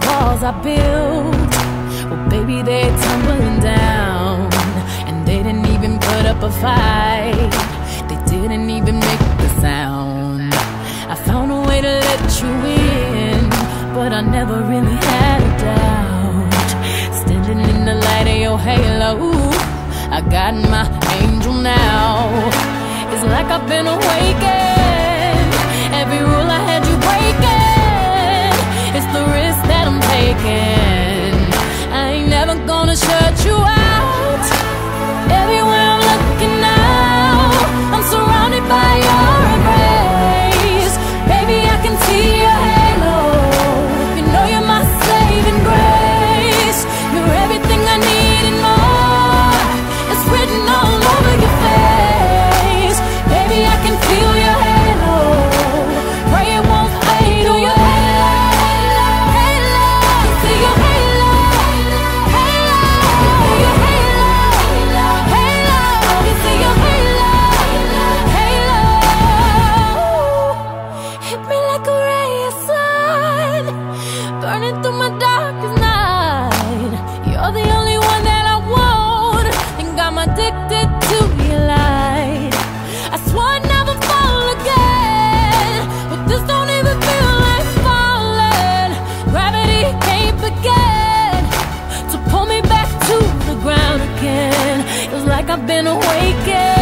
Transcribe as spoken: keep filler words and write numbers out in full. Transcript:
walls I built, well baby they're tumbling down. And they didn't even put up a fight, they didn't even make the sound. I found a way to let you in, but I never really had a doubt. Standing in the light of your halo, I got my angel now. It's like I've been awakened, every rule I had you breaking. It's the risk that I'm taking, I ain't never gonna shut you out. Everywhere I'm looking now, I'm surrounded by your embrace. Baby, I can see your halo, you know you're my saving grace. You're everything I need and more, it's written all over your face. Baby, I can feel your halo, pray it won't fade away. Burning through my darkest night, you're the only one that I want, and I'm addicted to your light. I swore I'd never fall again, but this don't even feel like falling. Gravity can't begin to pull me back to the ground again. It's like I've been awakened.